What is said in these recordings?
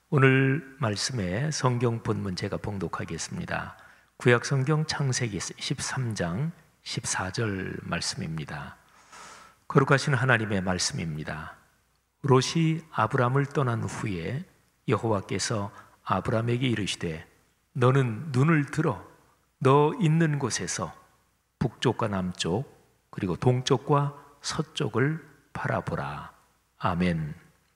오늘 말씀에 성경 본문 제가 봉독하겠습니다. 구약 성경 창세기 13장 14절 말씀입니다. 거룩하신 하나님의 말씀입니다. 롯이 아브람을 떠난 후에 여호와께서 아브람에게 이르시되 너는 눈을 들어 너 있는 곳에서 북쪽과 남쪽 그리고 동쪽과 서쪽을 바라보라. 아멘.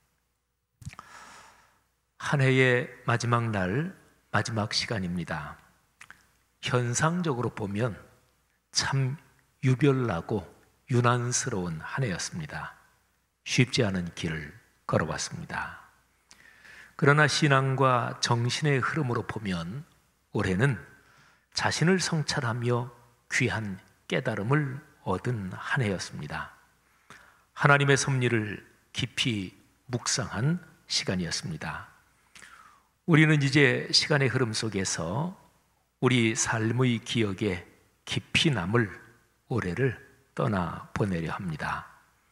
한 해의 마지막 날, 마지막 시간입니다. 현상적으로 보면 참 유별나고 유난스러운 한 해였습니다. 쉽지 않은 길을 걸어왔습니다. 그러나 신앙과 정신의 흐름으로 보면 올해는 자신을 성찰하며 귀한 깨달음을 얻은 한 해였습니다. 하나님의 섭리를 깊이 묵상한 시간이었습니다. 우리는 이제 시간의 흐름 속에서 우리 삶의 기억에 깊이 남을 올해를 떠나보내려 합니다.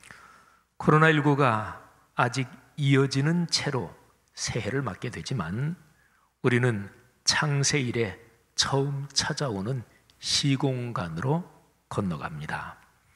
코로나19가 아직 이어지는 채로 새해를 맞게 되지만 우리는 창세 이래 처음 찾아오는 시공간으로 건너갑니다.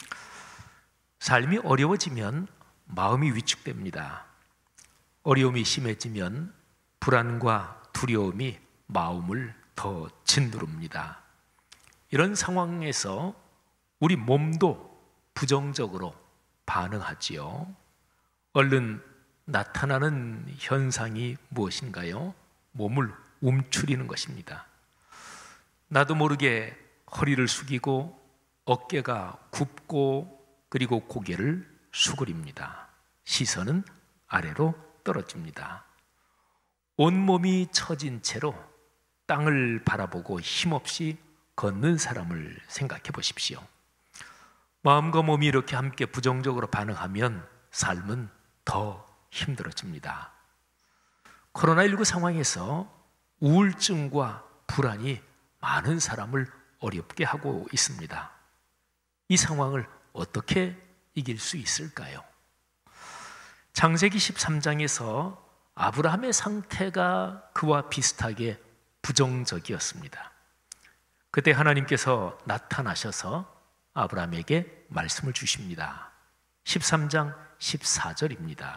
삶이 어려워지면 마음이 위축됩니다. 어려움이 심해지면 불안과 두려움이 마음을 더 짓누릅니다. 이런 상황에서 우리 몸도 부정적으로 반응하지요. 얼른 나타나는 현상이 무엇인가요? 몸을 움츠리는 것입니다. 나도 모르게 허리를 숙이고 어깨가 굽고 그리고 고개를 수그립니다. 시선은 아래로 떨어집니다. 온몸이 처진 채로 땅을 바라보고 힘없이 걷는 사람을 생각해 보십시오. 마음과 몸이 이렇게 함께 부정적으로 반응하면 삶은 더 힘들어집니다. 코로나19 상황에서 우울증과 불안이 많은 사람을 어렵게 하고 있습니다. 이 상황을 어떻게 이길 수 있을까요? 창세기 13장에서 아브라함의 상태가 그와 비슷하게 부정적이었습니다. 그때 하나님께서 나타나셔서 아브라함에게 말씀을 주십니다. 13장 14절입니다.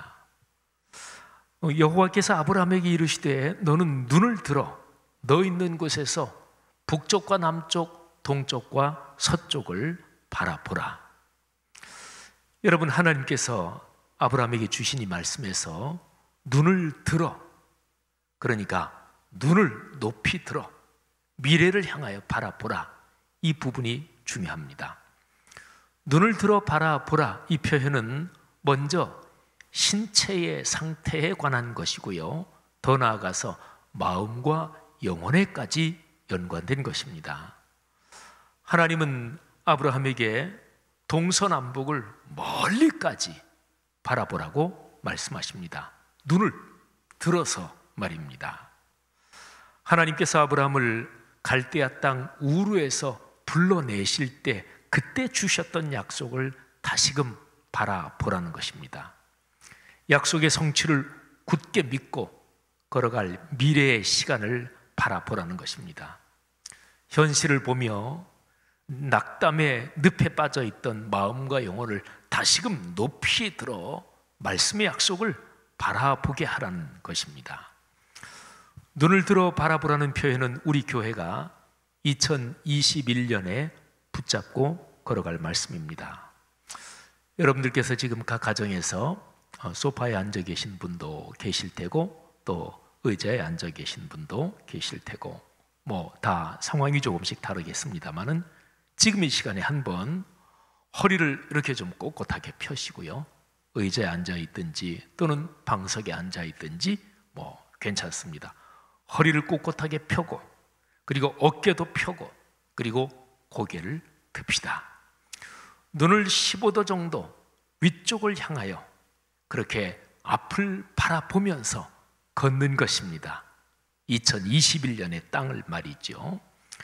여호와께서 아브라함에게 이르시되 너는 눈을 들어 너 있는 곳에서 북쪽과 남쪽, 동쪽과 서쪽을 바라보라. 여러분, 하나님께서 아브라함에게 주신 이 말씀에서 눈을 들어, 그러니까 눈을 높이 들어 미래를 향하여 바라보라, 이 부분이 중요합니다. 눈을 들어 바라보라, 이 표현은 먼저 신체의 상태에 관한 것이고요, 더 나아가서 마음과 영혼에까지 연관된 것입니다. 하나님은 아브라함에게 동서남북을 멀리까지 바라보라고 말씀하십니다. 눈을 들어서 말입니다. 하나님께서 아브라함을 갈대아 땅 우르에서 불러내실 때 그때 주셨던 약속을 다시금 바라보라는 것입니다. 약속의 성취를 굳게 믿고 걸어갈 미래의 시간을 바라보라는 것입니다. 현실을 보며 낙담의 늪에 빠져 있던 마음과 영혼을 다시금 높이 들어 말씀의 약속을 바라보게 하라는 것입니다. 눈을 들어 바라보라는 표현은 우리 교회가 2021년에 붙잡고 걸어갈 말씀입니다. 여러분들께서 지금 각 가정에서 소파에 앉아 계신 분도 계실 테고 또 의자에 앉아 계신 분도 계실 테고 뭐 다 상황이 조금씩 다르겠습니다만은 지금 이 시간에 한번 허리를 이렇게 좀 꼿꼿하게 펴시고요, 의자에 앉아 있든지 또는 방석에 앉아 있든지 뭐 괜찮습니다. 허리를 꼿꼿하게 펴고 그리고 어깨도 펴고 그리고 고개를 듭시다. 눈을 15도 정도 위쪽을 향하여 그렇게 앞을 바라보면서 걷는 것입니다. 2021년의 땅을 말이죠.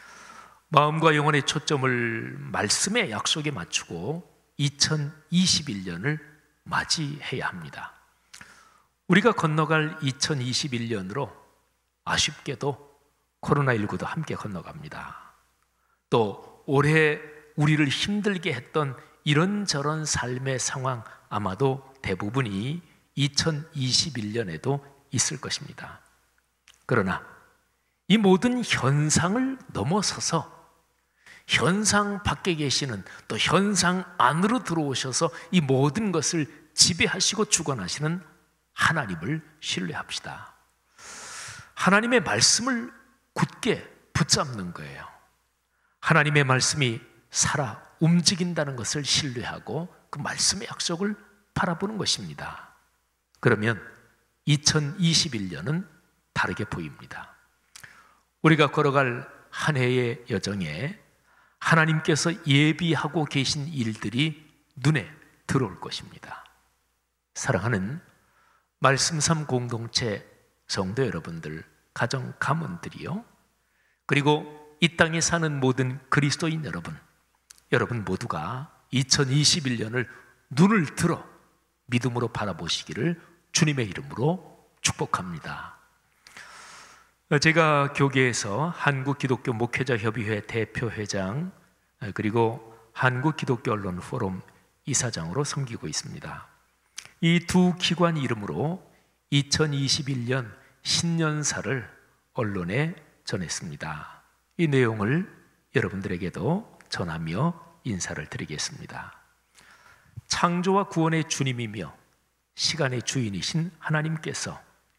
마음과 영혼의 초점을 말씀의 약속에 맞추고 2021년을 맞이해야 합니다. 우리가 건너갈 2021년으로 아쉽게도 코로나19도 함께 건너갑니다. 또 올해 우리를 힘들게 했던 이런저런 삶의 상황 아마도 대부분이 2021년에도 있을 것입니다. 그러나 이 모든 현상을 넘어서서 현상 밖에 계시는, 또 현상 안으로 들어오셔서 이 모든 것을 지배하시고 주관하시는 하나님을 신뢰합시다. 하나님의 말씀을 굳게 붙잡는 거예요. 하나님의 말씀이 살아 움직인다는 것을 신뢰하고 그 말씀의 약속을 바라보는 것입니다. 그러면 2021년은 다르게 보입니다. 우리가 걸어갈 한 해의 여정에 하나님께서 예비하고 계신 일들이 눈에 들어올 것입니다. 사랑하는 말씀 삶 공동체 성도 여러분들, 가정 가문들이요, 그리고 이 땅에 사는 모든 그리스도인 여러분 모두가 2021년을 눈을 들어 믿음으로 바라보시기를 주님의 이름으로 축복합니다. 제가 교계에서 한국기독교 목회자협의회 대표회장, 그리고 한국기독교 언론 포럼 이사장으로 섬기고 있습니다. 이 두 기관 이름으로 2021년 신년사를 언론에 전했습니다. 이 내용을 여러분들에게도 전하며 인사를 드리겠습니다. 창조와 구원의 주님이며 시간의 주인이신 하나님께서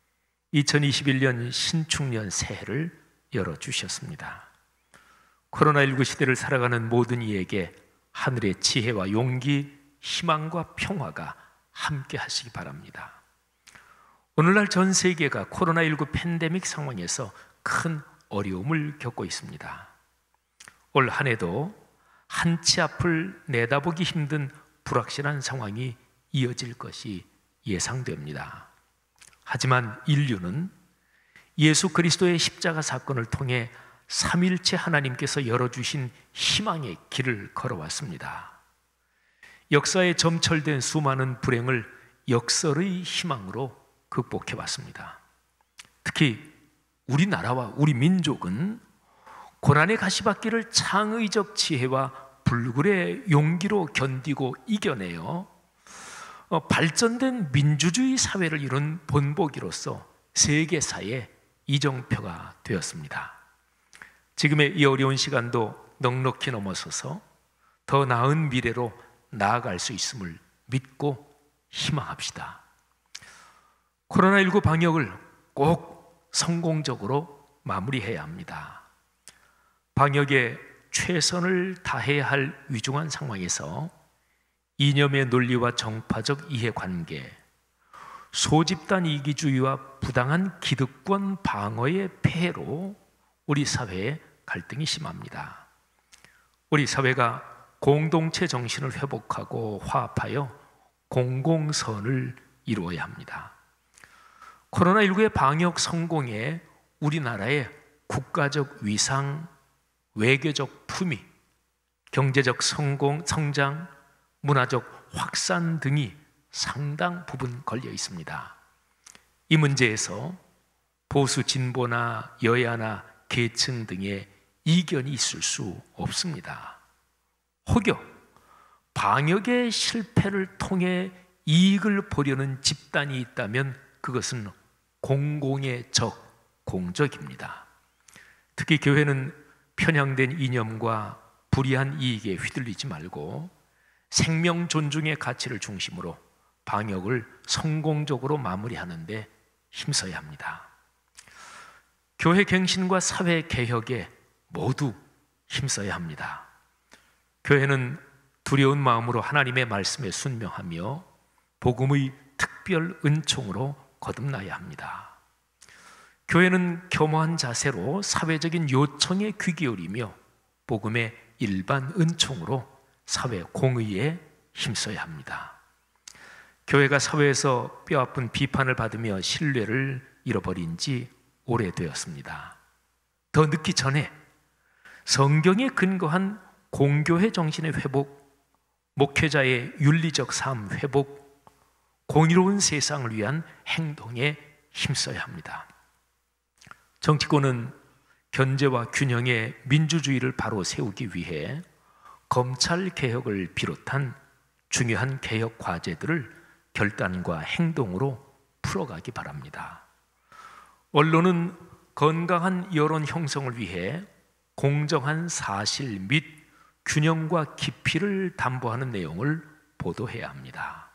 2021년 신축년 새해를 열어주셨습니다. 코로나19 시대를 살아가는 모든 이에게 하늘의 지혜와 용기, 희망과 평화가 함께 하시기 바랍니다. 오늘날 전 세계가 코로나19 팬데믹 상황에서 큰 어려움을 겪고 있습니다. 올 한 해도 한치 앞을 내다보기 힘든 불확실한 상황이 이어질 것이 예상됩니다. 하지만 인류는 예수 그리스도의 십자가 사건을 통해 삼일체 하나님께서 열어주신 희망의 길을 걸어왔습니다. 역사에 점철된 수많은 불행을 역설의 희망으로 극복해왔습니다. 특히 우리나라와 우리 민족은 고난의 가시밭길을 창의적 지혜와 불굴의 용기로 견디고 이겨내어 발전된 민주주의 사회를 이룬 본보기로서 세계사의 이정표가 되었습니다. 지금의 이 어려운 시간도 넉넉히 넘어서서 더 나은 미래로 나아갈 수 있음을 믿고 희망합시다. 코로나19 방역을 꼭 성공적으로 마무리해야 합니다. 방역에 최선을 다해야 할 위중한 상황에서 이념의 논리와 정파적 이해관계, 소집단 이기주의와 부당한 기득권 방어의 폐해로 우리 사회의 갈등이 심합니다. 우리 사회가 공동체 정신을 회복하고 화합하여 공공선을 이루어야 합니다. 코로나19의 방역 성공에 우리나라의 국가적 위상, 외교적 품위, 경제적 성장, 문화적 확산 등이 상당 부분 걸려 있습니다. 이 문제에서 보수 진보나 여야나 계층 등의 이견이 있을 수 없습니다. 혹여 방역의 실패를 통해 이익을 보려는 집단이 있다면 그것은 공공의 적, 공적입니다. 특히 교회는 편향된 이념과 불이한 이익에 휘둘리지 말고 생명 존중의 가치를 중심으로 방역을 성공적으로 마무리하는 데 힘써야 합니다. 교회 갱신과 사회 개혁에 모두 힘써야 합니다. 교회는 두려운 마음으로 하나님의 말씀에 순명하며 복음의 특별 은총으로 거듭나야 합니다. 교회는 겸허한 자세로 사회적인 요청에 귀 기울이며 복음의 일반 은총으로 사회 공의에 힘써야 합니다. 교회가 사회에서 뼈아픈 비판을 받으며 신뢰를 잃어버린 지 오래되었습니다. 더 늦기 전에 성경에 근거한 공교회 정신의 회복, 목회자의 윤리적 삶 회복, 공의로운 세상을 위한 행동에 힘써야 합니다. 정치권은 견제와 균형의 민주주의를 바로 세우기 위해 검찰 개혁을 비롯한 중요한 개혁 과제들을 결단과 행동으로 풀어가기 바랍니다. 언론은 건강한 여론 형성을 위해 공정한 사실 및 균형과 깊이를 담보하는 내용을 보도해야 합니다.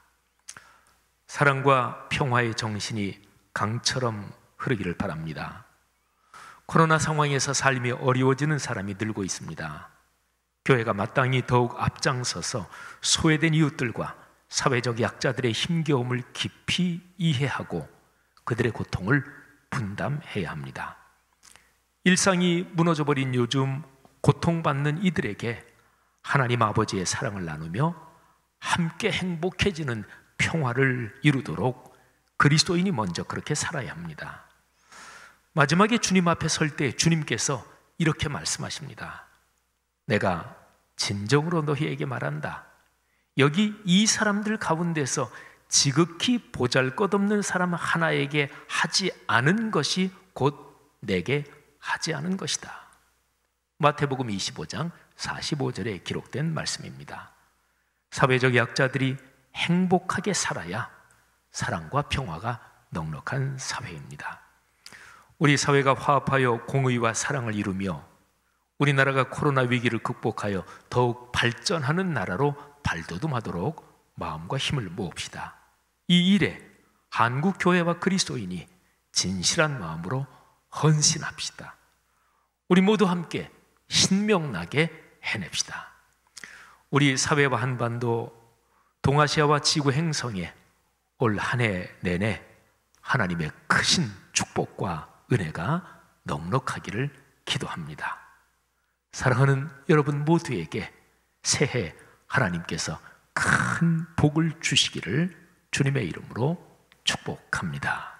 사랑과 평화의 정신이 강처럼 흐르기를 바랍니다. 코로나 상황에서 삶이 어려워지는 사람이 늘고 있습니다. 교회가 마땅히 더욱 앞장서서 소외된 이웃들과 사회적 약자들의 힘겨움을 깊이 이해하고 그들의 고통을 분담해야 합니다. 일상이 무너져버린 요즘 고통받는 이들에게 하나님 아버지의 사랑을 나누며 함께 행복해지는 평화를 이루도록 그리스도인이 먼저 그렇게 살아야 합니다. 마지막에 주님 앞에 설 때 주님께서 이렇게 말씀하십니다. 내가 진정으로 너희에게 말한다. 여기 이 사람들 가운데서 지극히 보잘것없는 사람 하나에게 하지 않은 것이 곧 내게 하지 않은 것이다. 마태복음 25장 45절에 기록된 말씀입니다. 사회적 약자들이 행복하게 살아야 사랑과 평화가 넉넉한 사회입니다. 우리 사회가 화합하여 공의와 사랑을 이루며 우리나라가 코로나 위기를 극복하여 더욱 발전하는 나라로 발돋움하도록 마음과 힘을 모읍시다. 이 일에 한국 교회와 그리스도인이 진실한 마음으로 헌신합시다. 우리 모두 함께 신명나게 해냅시다. 우리 사회와 한반도, 동아시아와 지구 행성에 올 한 해 내내 하나님의 크신 축복과 은혜가 넉넉하기를 기도합니다. 사랑하는 여러분 모두에게 새해 하나님께서 큰 복을 주시기를 주님의 이름으로 축복합니다.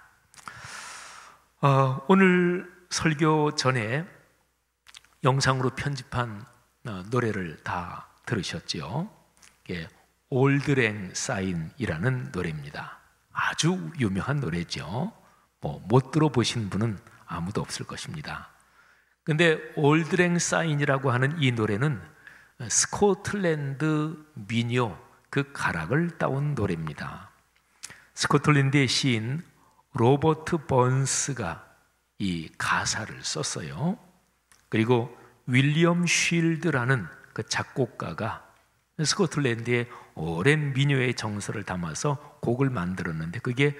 오늘 설교 전에 영상으로 편집한 노래를 다 들으셨죠? 올드랭 사인이라는 노래입니다. 아주 유명한 노래죠. 못 들어보신 분은 아무도 없을 것입니다. 근데 올드랭 사인이라고 하는 이 노래는 스코틀랜드 민요 그 가락을 따온 노래입니다. 스코틀랜드의 시인 로버트 번스가 이 가사를 썼어요. 그리고 윌리엄 쉴드라는 그 작곡가가 스코틀랜드의 오랜 민요의 정서를 담아서 곡을 만들었는데 그게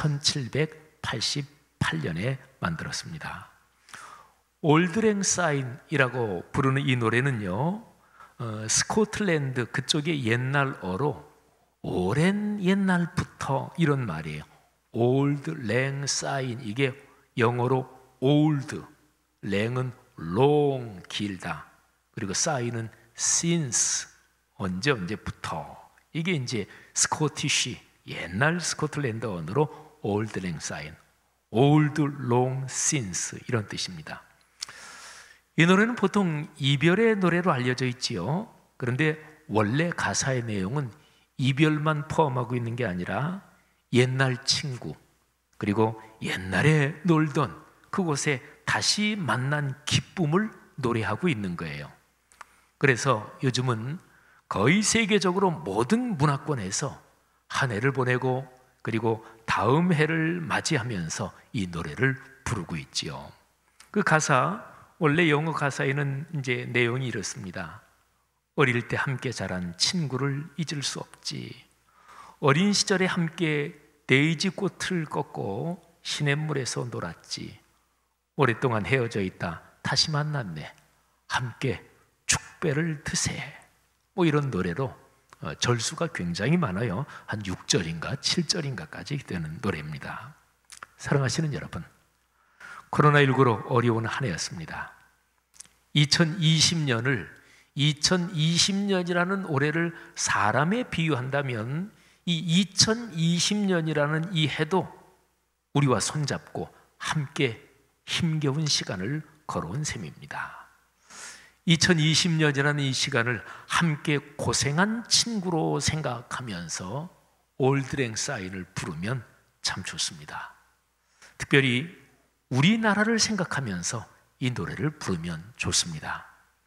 1788년에 만들었습니다. 올드랭 사인이라고 부르는 이 노래는요, 스코틀랜드 그쪽의 옛날어로 오랜 옛날부터 이런 말이에요. Old Lang Syne, 이게 영어로 old, 랭은 long, 길다. 그리고 sign은 since, 언제부터. 이게 이제 스코티쉬, 옛날 스코틀랜드 언어로 Old Lang Syne, old, long, since 이런 뜻입니다. 이 노래는 보통 이별의 노래로 알려져 있지요. 그런데 원래 가사의 내용은 이별만 포함하고 있는 게 아니라 옛날 친구, 그리고 옛날에 놀던 그곳에 다시 만난 기쁨을 노래하고 있는 거예요. 그래서 요즘은 거의 세계적으로 모든 문화권에서 한 해를 보내고 그리고 다음 해를 맞이하면서 이 노래를 부르고 있지요. 그 가사, 원래 영어 가사에는 이제 내용이 이렇습니다. 어릴 때 함께 자란 친구를 잊을 수 없지. 어린 시절에 함께 데이지 꽃을 꺾고 시냇물에서 놀았지. 오랫동안 헤어져 있다 다시 만났네. 함께 축배를 드세. 이런 노래로 절수가 굉장히 많아요. 한 6절인가 7절인가까지 되는 노래입니다. 사랑하시는 여러분, 코로나19로 어려운 한 해였습니다. 2020년이라는 올해를 사람에 비유한다면 이 2020년이라는 이 해도 우리와 손잡고 함께 힘겨운 시간을 걸어온 셈입니다. 2020년이라는 이 시간을 함께 고생한 친구로 생각하면서 올드랭 사인을 부르면 참 좋습니다. 특별히 우리나라를 생각하면서 이 노래를 부르면 좋습니다.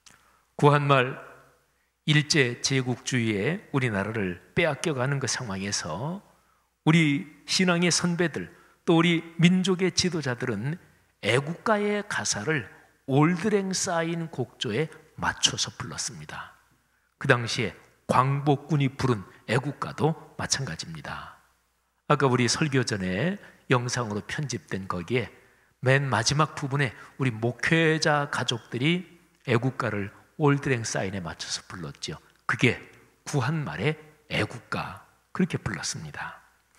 구한말 일제 제국주의에 우리나라를 빼앗겨가는 그 상황에서 우리 신앙의 선배들 또 우리 민족의 지도자들은 애국가의 가사를 올드랭 사인 곡조에 맞춰서 불렀습니다. 그 당시에 광복군이 부른 애국가도 마찬가지입니다. 아까 우리 설교 전에 영상으로 편집된 거기에 맨 마지막 부분에 우리 목회자 가족들이 애국가를 올드랭 사인에 맞춰서 불렀죠. 그게 구한말의 애국가, 그렇게 불렀습니다.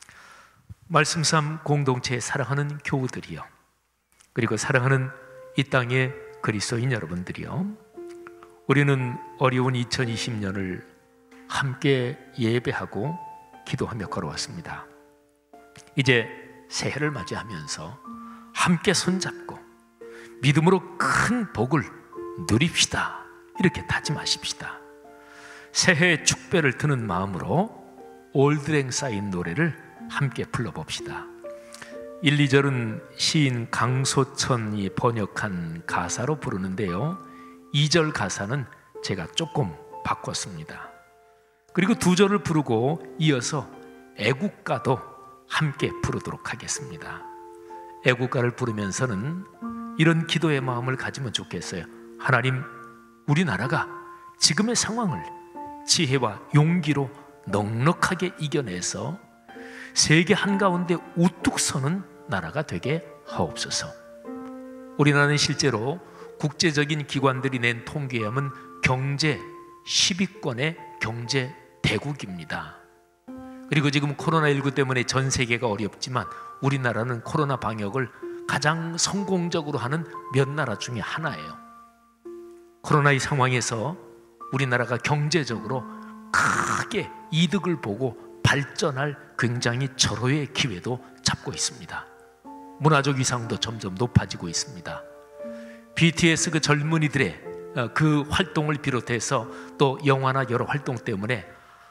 말씀삼 공동체에 사랑하는 교우들이요, 그리고 사랑하는 이 땅의 그리스도인 여러분들이요, 우리는 어려운 2020년을 함께 예배하고 기도하며 걸어왔습니다. 이제 새해를 맞이하면서 함께 손잡고 믿음으로 큰 복을 누립시다, 이렇게 다짐하십시다. 새해의 축배를 드는 마음으로 올드랭 사인 노래를 함께 불러봅시다. 1, 2절은 시인 강소천이 번역한 가사로 부르는데요, 2절 가사는 제가 조금 바꿨습니다. 그리고 2절을 부르고 이어서 애국가도 함께 부르도록 하겠습니다. 애국가를 부르면서는 이런 기도의 마음을 가지면 좋겠어요. 하나님, 우리나라가 지금의 상황을 지혜와 용기로 넉넉하게 이겨내서 세계 한가운데 우뚝 서는 나라가 되게 하옵소서. 우리나라는 실제로 국제적인 기관들이 낸 통계에 하면 경제 10위권의 경제 대국입니다. 그리고 지금 코로나19 때문에 전 세계가 어렵지만 우리나라는 코로나 방역을 가장 성공적으로 하는 몇 나라 중에 하나예요. 코로나의 상황에서 우리나라가 경제적으로 크게 이득을 보고 발전할 굉장히 절호의 기회도 잡고 있습니다. 문화적 위상도 점점 높아지고 있습니다. BTS 그 젊은이들의 그 활동을 비롯해서 또 영화나 여러 활동 때문에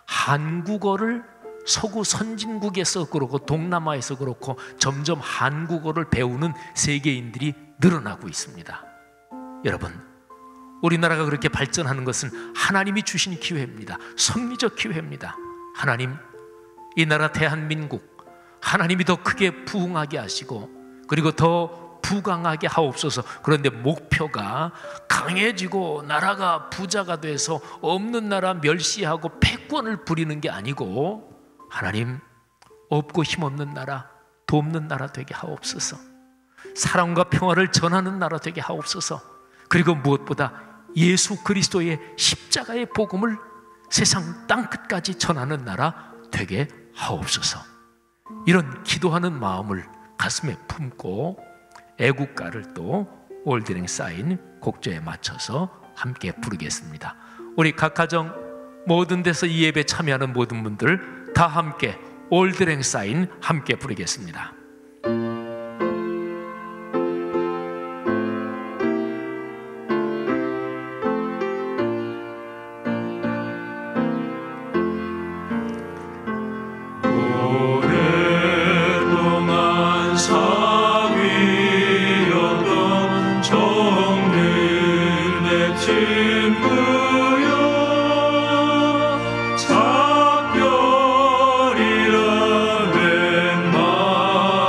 한국어를 서구 선진국에서 그렇고 동남아에서 그렇고 점점 한국어를 배우는 세계인들이 늘어나고 있습니다. 여러분, 우리나라가 그렇게 발전하는 것은 하나님이 주신 기회입니다. 섭리적 기회입니다. 하나님, 이 나라 대한민국 하나님이 더 크게 부흥하게 하시고 그리고 더 부강하게 하옵소서. 그런데 목표가 강해지고 나라가 부자가 돼서 없는 나라 멸시하고 패권을 부리는 게 아니고, 하나님, 없고 힘없는 나라, 돕는 나라 되게 하옵소서. 사랑과 평화를 전하는 나라 되게 하옵소서. 그리고 무엇보다 예수 그리스도의 십자가의 복음을 세상 땅끝까지 전하는 나라 되게 하옵소서. 이런 기도하는 마음을 가슴에 품고 애국가를 또 올드랭 사인 곡조에 맞춰서 함께 부르겠습니다. 우리 각 가정 모든 데서 이 예배 참여하는 모든 분들 다 함께 올드랭 사인 함께 부르겠습니다. 작별이라 웬 말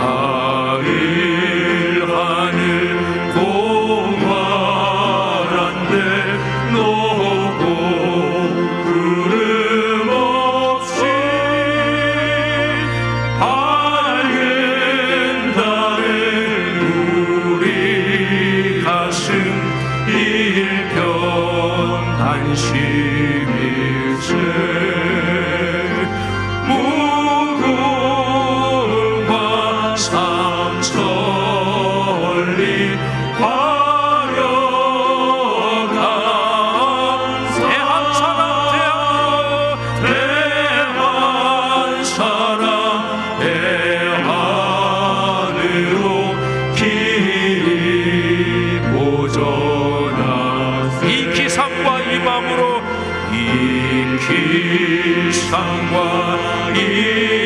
기상과 이